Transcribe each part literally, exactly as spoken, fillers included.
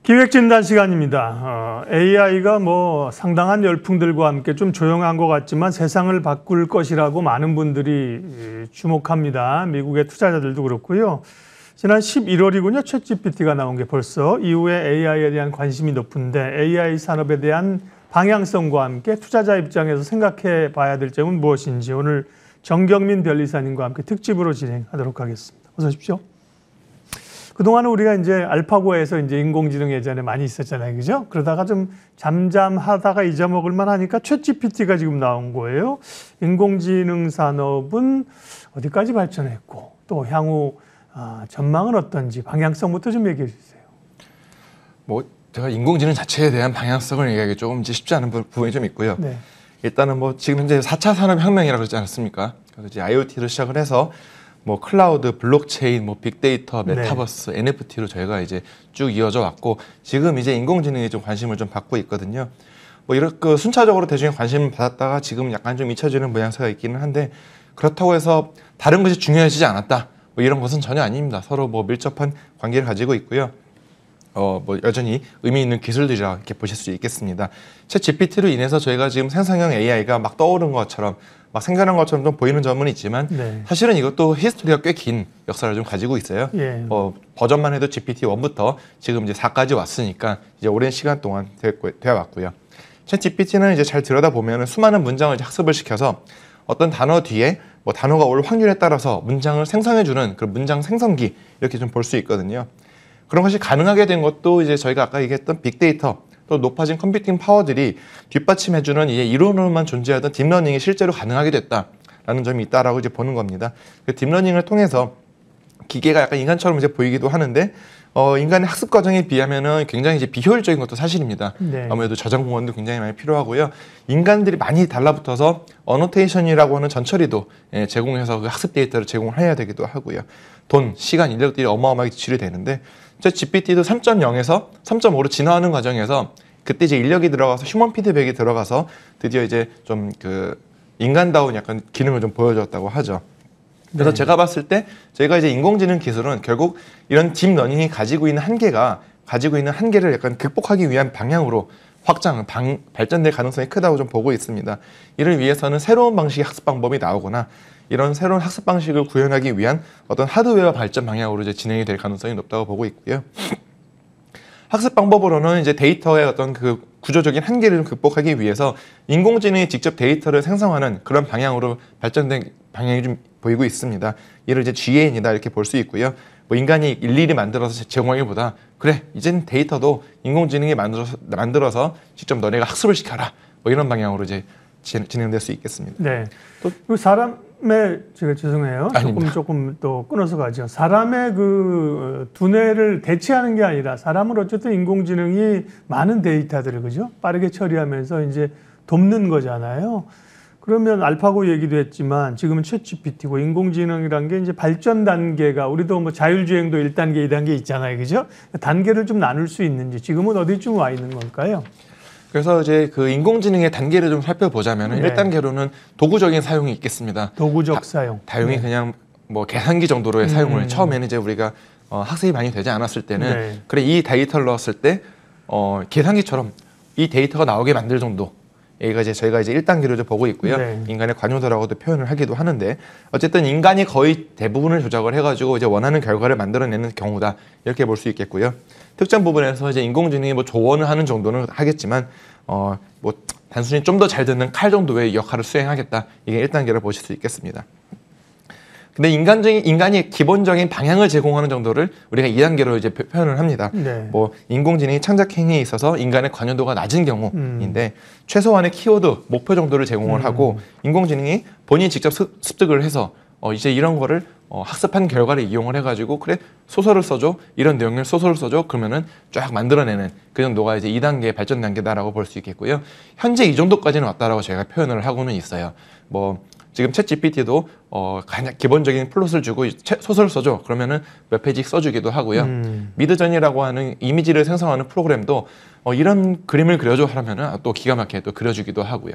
기획진단 시간입니다. 어, 에이아이가 뭐 상당한 열풍들과 함께 좀 조용한 것 같지만 세상을 바꿀 것이라고 많은 분들이 주목합니다. 미국의 투자자들도 그렇고요. 지난 십일월이군요. 챗지피티가 나온 게 벌써 이후에 에이아이에 대한 관심이 높은데 에이아이 산업에 대한 방향성과 함께 투자자 입장에서 생각해 봐야 될 점은 무엇인지 오늘 정경민 변리사님과 함께 특집으로 진행하도록 하겠습니다. 어서 오십시오. 그동안은 우리가 이제 알파고에서 이제 인공지능 예전에 많이 있었잖아요. 그죠? 그러다가 좀 잠잠하다가 잊어먹을 만하니까 챗지피티가 지금 나온 거예요. 인공지능 산업은 어디까지 발전했고 또 향후 아, 전망은 어떤지 방향성부터 좀 얘기해 주세요. 뭐 제가 인공지능 자체에 대한 방향성을 얘기하기 조금 쉽지 않은 부분이 좀 있고요. 네. 일단은 뭐 지금 현재 사 차 산업혁명이라고 그러지 않았습니까? 그래서 이제 아이오티를 시작을 해서 뭐 클라우드, 블록체인, 뭐 빅데이터, 메타버스, 네. 엔에프티로 저희가 이제 쭉 이어져 왔고 지금 이제 인공지능에 좀 관심을 좀 받고 있거든요. 뭐 이렇게 순차적으로 대중의 관심을 받았다가 지금 약간 좀 잊혀지는 모양새가 있기는 한데 그렇다고 해서 다른 것이 중요해지지 않았다. 뭐 이런 것은 전혀 아닙니다. 서로 뭐 밀접한 관계를 가지고 있고요. 어, 뭐 여전히 의미 있는 기술들이라 이렇게 보실 수 있겠습니다. 챗 지피티로 인해서 저희가 지금 생성형 에이아이가 막 떠오른 것처럼 막 생겨난 것처럼 좀 보이는 점은 있지만 네. 사실은 이것도 히스토리가 꽤 긴 역사를 좀 가지고 있어요. 예. 어, 버전만 해도 지피티 원부터 지금 이제 사까지 왔으니까 이제 오랜 시간 동안 되어 왔고요. 챗 지피티는 이제 잘 들여다보면 수많은 문장을 이제 학습을 시켜서 어떤 단어 뒤에 뭐 단어가 올 확률에 따라서 문장을 생성해주는 그런 문장 생성기 이렇게 좀 볼 수 있거든요. 그런 것이 가능하게 된 것도 이제 저희가 아까 얘기했던 빅데이터 또 높아진 컴퓨팅 파워들이 뒷받침해주는 이제 이론으로만 존재하던 딥러닝이 실제로 가능하게 됐다라는 점이 있다라고 이제 보는 겁니다. 그 딥러닝을 통해서 기계가 약간 인간처럼 이제 보이기도 하는데 어, 인간의 학습 과정에 비하면은 굉장히 이제 비효율적인 것도 사실입니다. 네. 아무래도 저장 공간도 굉장히 많이 필요하고요. 인간들이 많이 달라붙어서 어노테이션이라고 하는 전처리도 예, 제공해서 그 학습 데이터를 제공을 해야 되기도 하고요. 돈, 시간, 인력들이 어마어마하게 지출이 되는데 챗 지피티도 삼 점 영에서 삼 점 오로 진화하는 과정에서 그때 이제 인력이 들어가서 휴먼 피드백이 들어가서 드디어 이제 좀 그 인간다운 약간 기능을 좀 보여줬다고 하죠. 그래서 네. 제가 봤을 때 저희가 이제 인공지능 기술은 결국 이런 딥러닝이 가지고 있는 한계가 가지고 있는 한계를 약간 극복하기 위한 방향으로 확장, 방, 발전될 가능성이 크다고 좀 보고 있습니다. 이를 위해서는 새로운 방식의 학습 방법이 나오거나 이런 새로운 학습 방식을 구현하기 위한 어떤 하드웨어 발전 방향으로 이제 진행이 될 가능성이 높다고 보고 있고요. 학습 방법으로는 이제 데이터의 어떤 그 구조적인 한계를 좀 극복하기 위해서 인공지능이 직접 데이터를 생성하는 그런 방향으로 발전된 방향이 좀 보이고 있습니다. 이를 이제 지에이엔이다 이렇게 볼 수 있고요. 뭐 인간이 일일이 만들어서 제공하기보다 그래 이젠 데이터도 인공지능이 만들어서 만들어서 직접 너네가 학습을 시켜라. 뭐 이런 방향으로 이제 진행될 수 있겠습니다. 네. 또 사람의 제가 죄송해요. 아닙니다. 조금 조금 또 끊어서 가죠. 사람의 그 두뇌를 대체하는 게 아니라 사람은 어쨌든 인공지능이 많은 데이터들을 그죠? 빠르게 처리하면서 이제 돕는 거잖아요. 그러면 알파고 얘기도 했지만 지금은 챗 지피티고 인공지능이란 게 이제 발전 단계가 우리도 뭐 자율주행도 일 단계, 이 단계 있잖아요. 그죠? 단계를 좀 나눌 수 있는지 지금은 어디쯤 와 있는 걸까요? 그래서 이제 그 인공지능의 단계를 좀 살펴보자면 네. 일 단계로는 도구적인 사용이 있겠습니다. 도구적 다, 사용. 다용이 네. 그냥 뭐 계산기 정도로의 음. 사용을 처음에는 이제 우리가 어, 학습이 많이 되지 않았을 때는 네. 그래 이 데이터를 넣었을 때 어, 계산기처럼 이 데이터가 나오게 만들 정도. 여기가 이제 저희가 이제 일 단계로 이제 보고 있고요. 네. 인간의 관용도라고도 표현을 하기도 하는데 어쨌든 인간이 거의 대부분을 조작을 해가지고 이제 원하는 결과를 만들어내는 경우다 이렇게 볼 수 있겠고요. 특정 부분에서 이제 인공지능이 뭐 조언을 하는 정도는 하겠지만 어 뭐 단순히 좀 더 잘 듣는 칼 정도의 역할을 수행하겠다 이게 일 단계로 보실 수 있겠습니다. 근데 인간적인 인간이 기본적인 방향을 제공하는 정도를 우리가 이 단계로 이제 표현을 합니다. 네. 뭐 인공지능이 창작 행위에 있어서 인간의 관여도가 낮은 경우인데 음. 최소한의 키워드, 목표 정도를 제공을 음. 하고 인공지능이 본인이 직접 습득을 해서 어 이제 이런 거를 어 학습한 결과를 이용을 해가지고 그래 소설을 써줘 이런 내용을 소설을 써줘 그러면은 쫙 만들어내는 그 정도가 이제 이 단계 발전 단계다라고 볼 수 있겠고요. 현재 이 정도까지는 왔다라고 제가 표현을 하고는 있어요. 뭐 지금 챗 지피티도 어, 가장 기본적인 플롯을 주고 소설을 써줘 그러면은 몇 페이지 써주기도 하고요. 음. 미드전이라고 하는 이미지를 생성하는 프로그램도 어, 이런 그림을 그려줘 하면은 또 기가 막히게 또 그려주기도 하고요.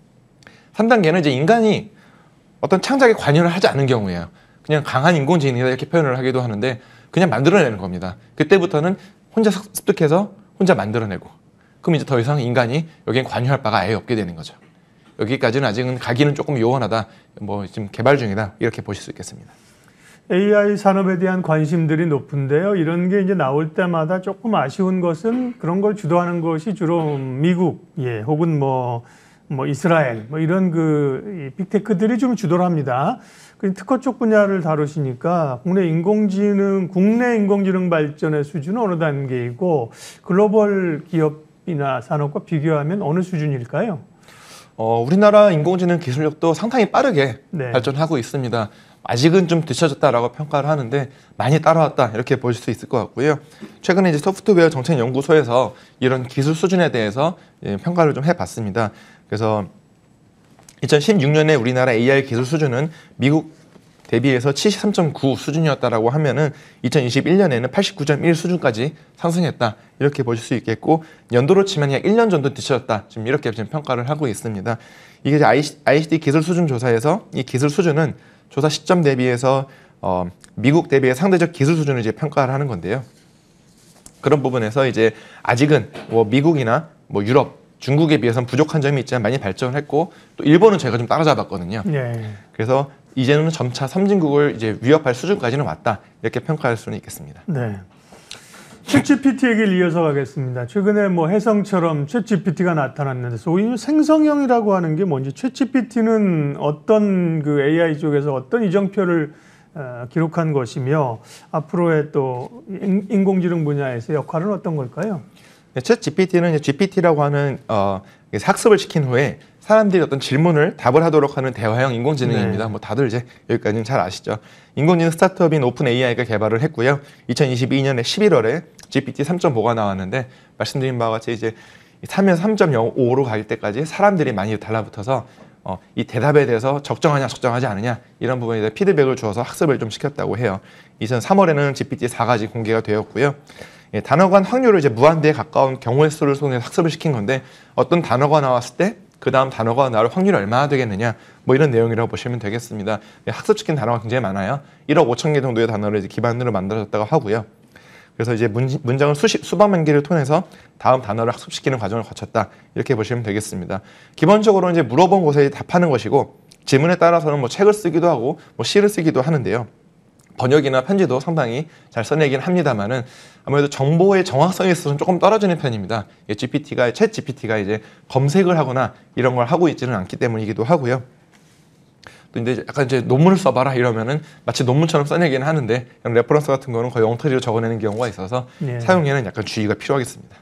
삼 단계는 이제 인간이 어떤 창작에 관여를 하지 않은 경우예요. 그냥 강한 인공지능이다 이렇게 표현을 하기도 하는데 그냥 만들어내는 겁니다. 그때부터는 혼자 습득해서 혼자 만들어내고 그럼 이제 더 이상 인간이 여기엔 관여할 바가 아예 없게 되는 거죠. 여기까지는 아직은 가기는 조금 요원하다. 뭐 지금 개발 중이다. 이렇게 보실 수 있겠습니다. 에이아이 산업에 대한 관심들이 높은데요. 이런 게 이제 나올 때마다 조금 아쉬운 것은 그런 걸 주도하는 것이 주로 미국, 예, 혹은 뭐, 뭐 이스라엘, 뭐 이런 그 빅테크들이 좀 주도를 합니다. 그 특허 쪽 분야를 다루시니까 국내 인공지능, 국내 인공지능 발전의 수준은 어느 단계이고 글로벌 기업이나 산업과 비교하면 어느 수준일까요? 어, 우리나라 인공지능 기술력도 상당히 빠르게 네. 발전하고 있습니다. 아직은 좀 뒤처졌다라고 평가를 하는데 많이 따라왔다 이렇게 보실 수 있을 것 같고요. 최근에 이제 소프트웨어 정책연구소에서 이런 기술 수준에 대해서 예, 평가를 좀 해봤습니다. 그래서 이천십육 년에 우리나라 에이아이 기술 수준은 미국 대비해서 칠십삼 점 구 수준이었다라고 하면은 이천이십일 년에는 팔십구 점 일 수준까지 상승했다 이렇게 보실 수 있겠고 연도로 치면 약 일 년 정도 뒤처졌다 지금 이렇게 지금 평가를 하고 있습니다. 이게 이제 아이씨티 기술 수준 조사에서 이 기술 수준은 조사 시점 대비해서 어, 미국 대비해 상대적 기술 수준을 이제 평가를 하는 건데요. 그런 부분에서 이제 아직은 뭐 미국이나 뭐 유럽, 중국에 비해서는 부족한 점이 있지만 많이 발전을 했고 또 일본은 저희가 좀 따라잡았거든요. 네. 그래서 이제는 점차 선진국을 이제 위협할 수준까지는 왔다 이렇게 평가할 수는 있겠습니다. 네. 챗지피티 얘기를 이어서 가겠습니다. 최근에 뭐 해성처럼 챗지피티가 나타났는데 소위 생성형이라고 하는 게 뭔지 챗지피티는 어떤 그 에이아이 쪽에서 어떤 이정표를 어, 기록한 것이며 앞으로의 또 인- 인공지능 분야에서 역할은 어떤 걸까요? 네, 챗 지피티는 지피티라고 하는 어, 학습을 시킨 후에 사람들이 어떤 질문을 답을 하도록 하는 대화형 인공지능입니다. 네. 뭐 다들 이제 여기까지는 잘 아시죠. 인공지능 스타트업인 오픈 에이아이가 개발을 했고요. 이천이십이 년에 십일월에 지피티 삼 점 오가 나왔는데 말씀드린 바와 같이 이제 삼에서 삼 점 영오로 갈 때까지 사람들이 많이 달라붙어서 어, 이 대답에 대해서 적정하냐 적정하지 않느냐 이런 부분에 대해 피드백을 주어서 학습을 좀 시켰다고 해요. 이천 삼월에는 지피티 사까지 공개가 되었고요. 예, 단어간 확률을 이제 무한대에 가까운 경우의 수를 통해서 학습을 시킨 건데 어떤 단어가 나왔을 때 그 다음 단어가 나올 확률이 얼마나 되겠느냐 뭐 이런 내용이라고 보시면 되겠습니다. 예, 학습시킨 단어가 굉장히 많아요. 일억 오천 개 정도의 단어를 이제 기반으로 만들어졌다고 하고요. 그래서 이제 문, 문장을 수십, 수백만 개를 통해서 다음 단어를 학습시키는 과정을 거쳤다 이렇게 보시면 되겠습니다. 기본적으로 이제 물어본 곳에 답하는 것이고 질문에 따라서는 뭐 책을 쓰기도 하고 뭐 시를 쓰기도 하는데요. 번역이나 편지도 상당히 잘 써내긴 합니다만은 아무래도 정보의 정확성에 있어서는 조금 떨어지는 편입니다. 지피티가 챗 지피티가 이제 검색을 하거나 이런 걸 하고 있지는 않기 때문이기도 하고요. 또 이제 약간 이제 논문을 써봐라 이러면은 마치 논문처럼 써내기는 하는데 레퍼런스 같은 거는 거의 엉터리로 적어내는 경우가 있어서 예. 사용에는 약간 주의가 필요하겠습니다.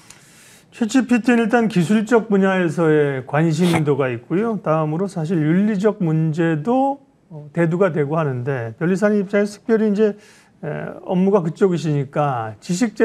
챗지피티는 일단 기술적 분야에서의 관심도가 있고요. 다음으로 사실 윤리적 문제도 어, 대두가 되고 하는데 변리사님 입장에서 특별히 이제 에, 업무가 그쪽이시니까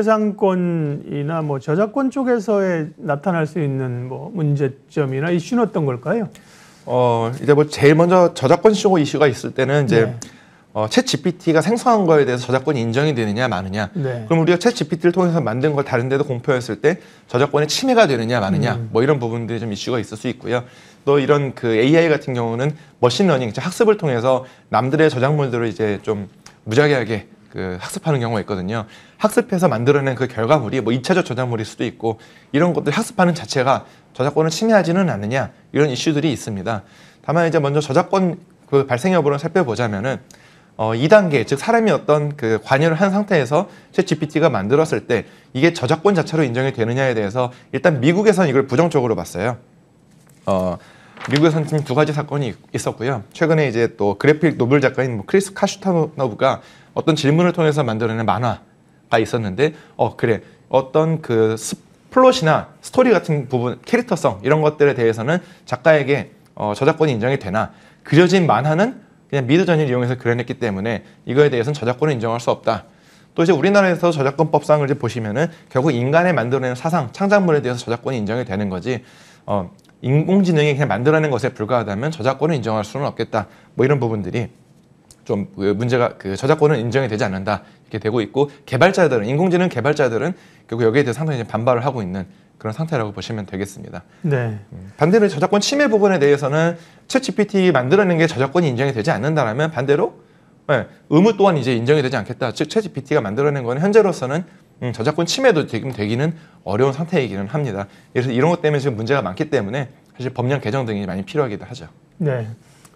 지식재산권이나 뭐 저작권 쪽에서의 나타날 수 있는 뭐 문제점이나 이슈는 어떤 걸까요? 어 이제 뭐 제일 먼저 저작권 쪽 이슈가 있을 때는 이제 네. 어, 챗 지피티가 생성한 거에 대해서 저작권이 인정이 되느냐 마느냐. 네. 그럼 우리가 챗 지피티를 통해서 만든 걸 다른 데도 공표했을 때 저작권의 침해가 되느냐 마느냐. 음. 뭐 이런 부분들이 좀 이슈가 있을 수 있고요. 또 이런 그 에이아이 같은 경우는 머신러닝, 학습을 통해서 남들의 저작물들을 이제 좀 무작위하게 그 학습하는 경우가 있거든요. 학습해서 만들어낸 그 결과물이 뭐 이 차적 저작물일 수도 있고 이런 것들 학습하는 자체가 저작권을 침해하지는 않느냐 이런 이슈들이 있습니다. 다만 이제 먼저 저작권 그 발생 여부를 살펴보자면은 어, 이 단계, 즉 사람이 어떤 그 관여를 한 상태에서 챗 지피티가 만들었을 때 이게 저작권 자체로 인정이 되느냐에 대해서 일단 미국에서는 이걸 부정적으로 봤어요. 어, 미국에서는 지금 두 가지 사건이 있었고요. 최근에 이제 또 그래픽 노블 작가인 뭐 크리스 카슈타노브가 어떤 질문을 통해서 만들어낸 만화가 있었는데, 어 그래 어떤 그 스, 플롯이나 스토리 같은 부분, 캐릭터성 이런 것들에 대해서는 작가에게 어, 저작권이 인정이 되나 그려진 만화는 그냥 미드저니를 이용해서 그려냈기 때문에 이거에 대해서는 저작권을 인정할 수 없다. 또 이제 우리나라에서 저작권법상을 이제 보시면은 결국 인간의 만들어낸 사상, 창작물에 대해서 저작권이 인정이 되는 거지. 어, 인공지능이 그냥 만들어낸 것에 불과하다면 저작권을 인정할 수는 없겠다. 뭐 이런 부분들이 좀 문제가 그 저작권은 인정이 되지 않는다 이렇게 되고 있고 개발자들은 인공지능 개발자들은 결국 여기에 대해서 상당히 반발을 하고 있는 그런 상태라고 보시면 되겠습니다. 네. 반대로 저작권 침해 부분에 대해서는 챗 지피티 만들어낸 게 저작권이 인정이 되지 않는다라면 반대로 네, 의무 또한 이제 인정이 되지 않겠다. 즉 챗 지피티가 만들어낸 거는 현재로서는 음, 저작권 침해도 지금 되기는 어려운 상태이기는 합니다. 그래서 이런 것 때문에 지금 문제가 많기 때문에 사실 법령 개정 등이 많이 필요하기도 하죠. 네.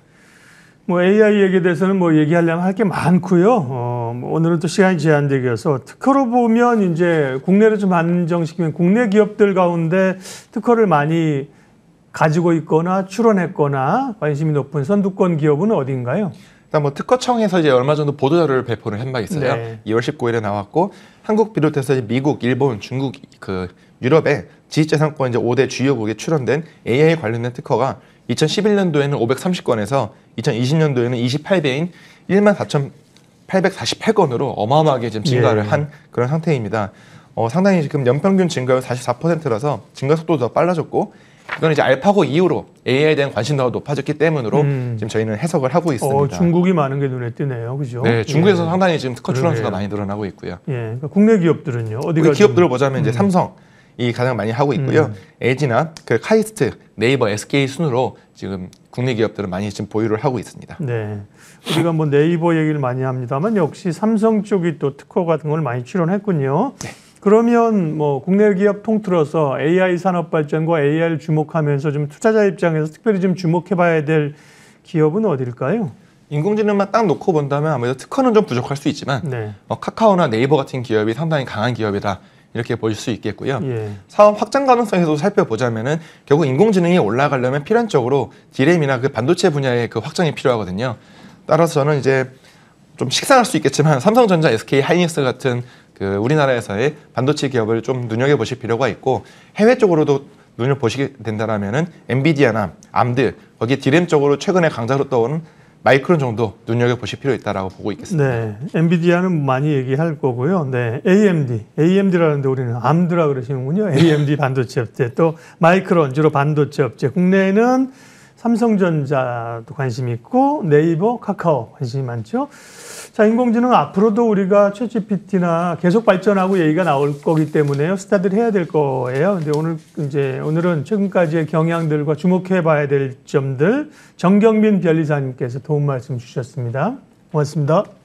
뭐 에이아이 얘기에 대해서는 뭐 얘기하려면 할 게 많고요. 어, 뭐 오늘은 또 시간이 제한되어서 특허로 보면 이제 국내로 좀 한정시키면 국내 기업들 가운데 특허를 많이 가지고 있거나 출원했거나 관심이 높은 선두권 기업은 어디인가요? 일단 뭐 특허청에서 이제 얼마 전도 보도자료를 배포를 한 바 있어요. 네. 이월 십구일에 나왔고 한국 비롯해서 이제 미국, 일본, 중국, 그 유럽의 지식재산권 이제 오 대 주요국에 출원된 에이아이 관련된 특허가 이천십일년도에는 오백삼십 건에서 이천이십년도에는 이십팔 배인 일만 사천팔백사십팔 건으로 어마어마하게 지금 증가를 예. 한 그런 상태입니다. 어, 상당히 지금 연평균 증가율 사십사 퍼센트라서 증가 속도도 더 빨라졌고 이건 이제 알파고 이후로 에이아이에 대한 관심도가 높아졌기 때문으로 음. 지금 저희는 해석을 하고 있습니다. 어, 중국이 많은 게 눈에 띄네요. 그죠? 네, 중국에서 예. 상당히 지금 특허 출원 수가 그러게요. 많이 늘어나고 있고요. 예. 그러니까 국내 기업들은요. 어디가 우리 기업들을 좀- 보자면 이제 음. 삼성이 가장 많이 하고 있고요. 음. 엘지나 그 카이스트, 네이버, 에스케이 순으로 지금 국내 기업들은 많이 지금 보유를 하고 있습니다. 네. 우리가 뭐 네이버 얘기를 많이 합니다만 역시 삼성 쪽이 또 특허 같은 걸 많이 출원했군요. 네. 그러면 뭐 국내 기업 통틀어서 에이아이 산업 발전과 에이아이를 주목하면서 좀 투자자 입장에서 특별히 좀 주목해 봐야 될 기업은 어딜까요? 인공지능만 딱 놓고 본다면 아무래도 특허는 좀 부족할 수 있지만 네. 어, 카카오나 네이버 같은 기업이 상당히 강한 기업이다. 이렇게 보실 수 있겠고요. 예. 사업 확장 가능성에서도 살펴보자면은 결국 인공지능이 올라가려면 필연적으로 디램이나 그 반도체 분야의 그 확장이 필요하거든요. 따라서 저는 이제 좀 식상할 수 있겠지만 삼성전자, 에스케이 하이닉스 같은 그 우리나라에서의 반도체 기업을 좀 눈여겨 보실 필요가 있고 해외 쪽으로도 눈을 보시게 된다라면은 엔비디아나 암드 거기에 디램 쪽으로 최근에 강자로 떠오른 마이크론 정도 눈여겨 보실 필요 있다라고 보고 있겠습니다. 네. 엔비디아는 많이 얘기할 거고요. 네. 에이엠디. 에이엠디라는데 우리는 암드라 그러시는군요. 에이엠디 반도체 업체. 또 마이크론 주로 반도체 업체. 국내에는 삼성전자도 관심 있고 네이버, 카카오 관심이 많죠. 자, 인공지능 앞으로도 우리가 챗지피티나 계속 발전하고 얘기가 나올 거기 때문에요. 스타들 해야 될 거예요. 근데 오늘 이제 오늘은 최근까지의 경향들과 주목해 봐야 될 점들 정경민 변리사님께서 도움 말씀 주셨습니다. 고맙습니다.